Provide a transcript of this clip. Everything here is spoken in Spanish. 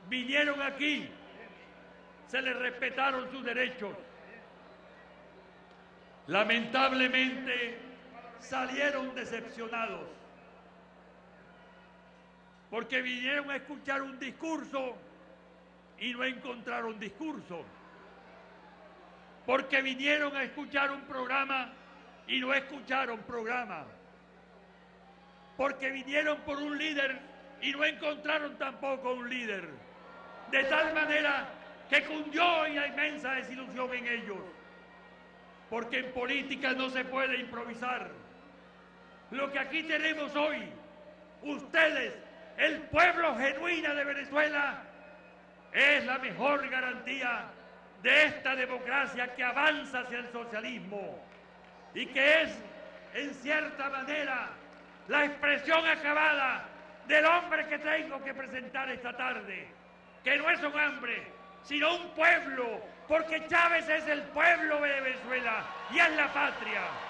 vinieron aquí, se les respetaron sus derechos. Lamentablemente salieron decepcionados, porque vinieron a escuchar un discurso y no encontraron discurso, porque vinieron a escuchar un programa y no escucharon programa, porque vinieron por un líder y no encontraron tampoco un líder, de tal manera que cundió la inmensa desilusión en ellos, porque en política no se puede improvisar. Lo que aquí tenemos hoy, ustedes, el pueblo genuino de Venezuela, es la mejor garantía de esta democracia que avanza hacia el socialismo y que es, en cierta manera, la expresión acabada del hombre que tengo que presentar esta tarde, que no es un hombre, sino un pueblo, porque Chávez es el pueblo de Venezuela y es la patria.